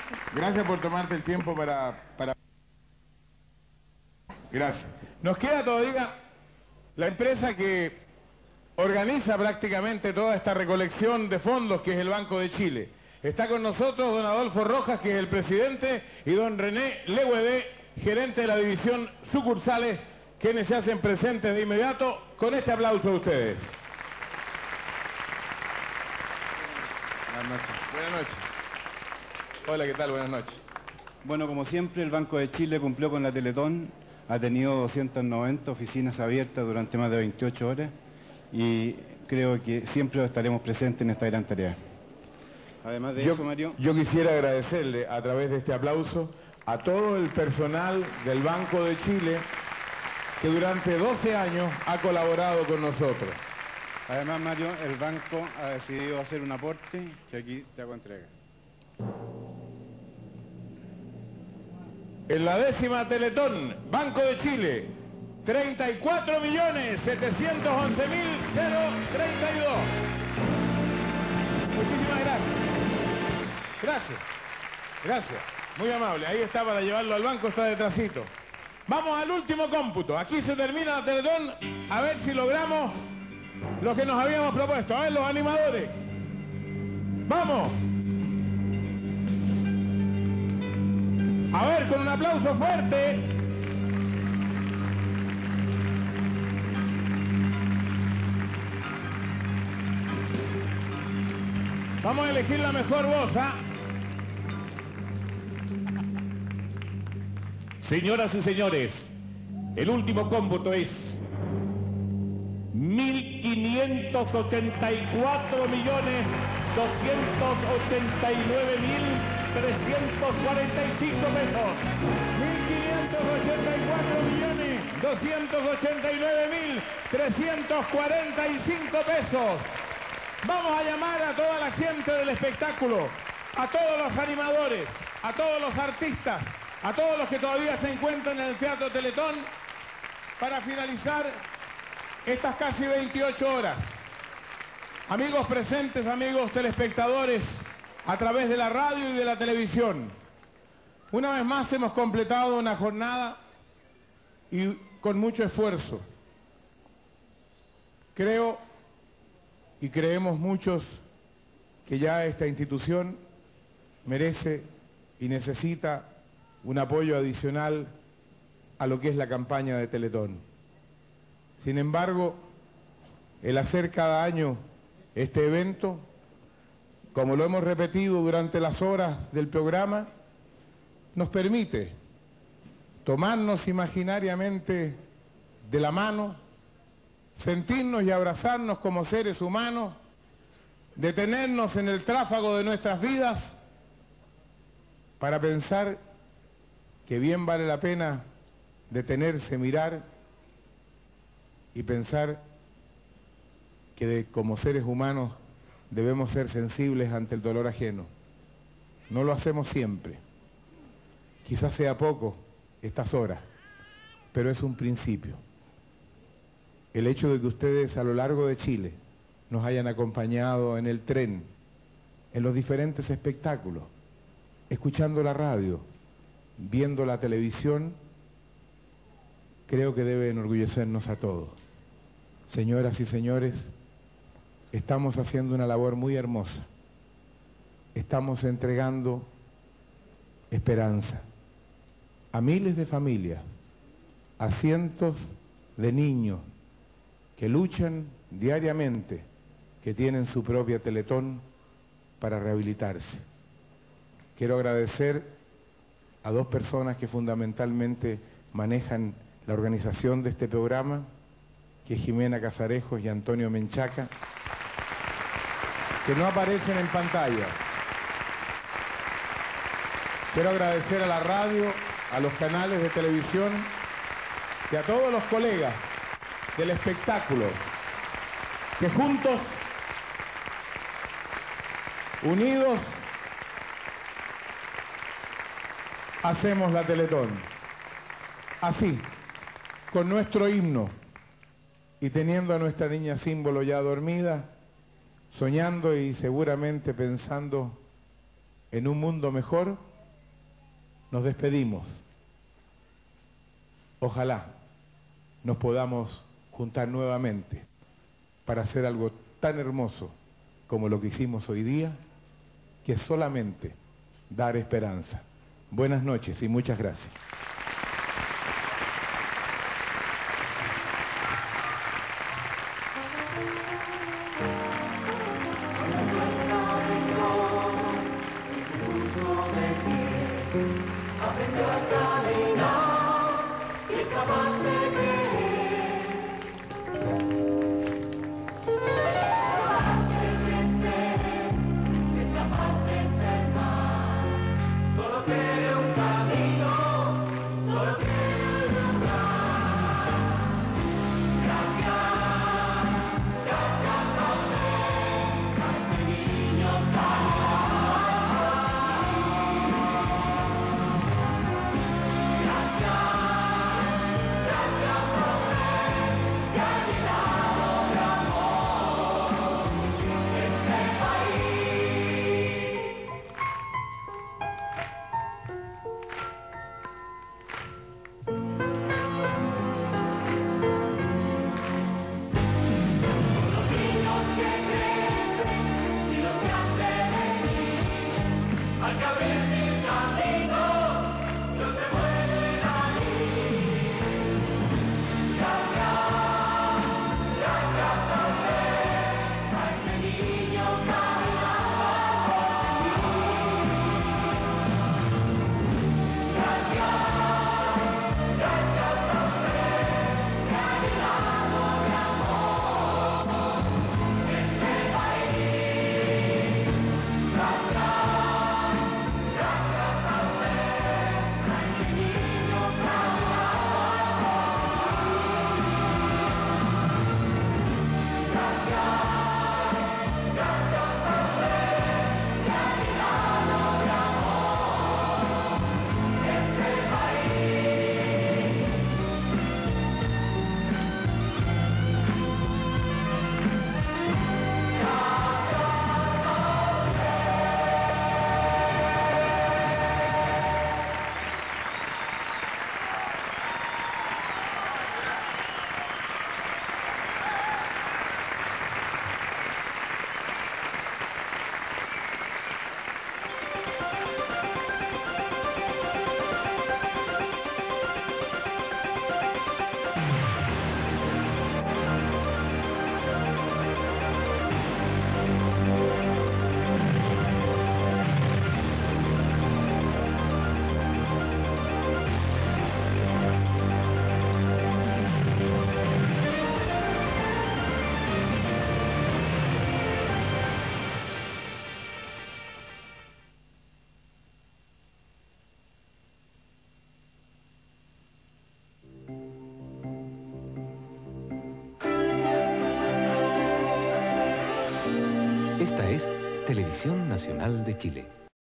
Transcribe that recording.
Gracias por tomarte el tiempo para... Gracias. Nos queda todavía la empresa que organiza prácticamente toda esta recolección de fondos, que es el Banco de Chile. Está con nosotros don Adolfo Rojas, que es el presidente, y don René Leguedé, gerente de la división sucursales, quienes se hacen presentes de inmediato. Con este aplauso a ustedes. Buenas noches. Buenas noches. Hola, ¿qué tal? Buenas noches. Bueno, como siempre, el Banco de Chile cumplió con la Teletón, ha tenido 290 oficinas abiertas durante más de 28 horas y creo que siempre estaremos presentes en esta gran tarea. Además de eso, Mario... Yo quisiera agradecerle a través de este aplauso a todo el personal del Banco de Chile que durante 12 años ha colaborado con nosotros. Además, Mario, el banco ha decidido hacer un aporte que aquí te hago entrega. En la 10ª Teletón, Banco de Chile, 34.711.032. Muchísimas gracias. Gracias. Gracias. Muy amable. Ahí está para llevarlo al banco, está detrásito. Vamos al último cómputo. Aquí se termina la Teletón. A ver si logramos lo que nos habíamos propuesto. A ver, los animadores. ¡Vamos! A ver, con un aplauso fuerte. Vamos a elegir la mejor voz, ¿ah? Señoras y señores, el último cómputo es 1.584.289.345 pesos. 1.584.289.345 pesos. Vamos a llamar a toda la gente del espectáculo, a todos los animadores, a todos los artistas, a todos los que todavía se encuentran en el Teatro Teletón, para finalizar estas casi 28 horas. Amigos presentes, amigos telespectadores, a través de la radio y de la televisión, una vez más hemos completado una jornada y con mucho esfuerzo. Creo y creemos muchos que ya esta institución merece y necesita un apoyo adicional a lo que es la campaña de Teletón. Sin embargo, el hacer cada año este evento, como lo hemos repetido durante las horas del programa, nos permite tomarnos imaginariamente de la mano, sentirnos y abrazarnos como seres humanos, detenernos en el tráfago de nuestras vidas para pensar que bien vale la pena detenerse, mirar y pensar que como seres humanos debemos ser sensibles ante el dolor ajeno. No lo hacemos siempre. Quizás sea poco estas horas, pero es un principio. El hecho de que ustedes a lo largo de Chile nos hayan acompañado en el tren, en los diferentes espectáculos, escuchando la radio, viendo la televisión, creo que debe enorgullecernos a todos. Señoras y señores, estamos haciendo una labor muy hermosa. Estamos entregando esperanza a miles de familias, a cientos de niños que luchan diariamente, que tienen su propia Teletón para rehabilitarse. Quiero agradecer a dos personas que fundamentalmente manejan la organización de este programa, que es Jimena Casarejos y Antonio Menchaca, que no aparecen en pantalla. Quiero agradecer a la radio, a los canales de televisión y a todos los colegas del espectáculo, que juntos, unidos, hacemos la Teletón. Así, con nuestro himno y teniendo a nuestra niña símbolo ya dormida, soñando y seguramente pensando en un mundo mejor, nos despedimos. Ojalá nos podamos juntar nuevamente para hacer algo tan hermoso como lo que hicimos hoy día, que es solamente dar esperanza. Buenas noches y muchas gracias. Esta es Televisión Nacional de Chile.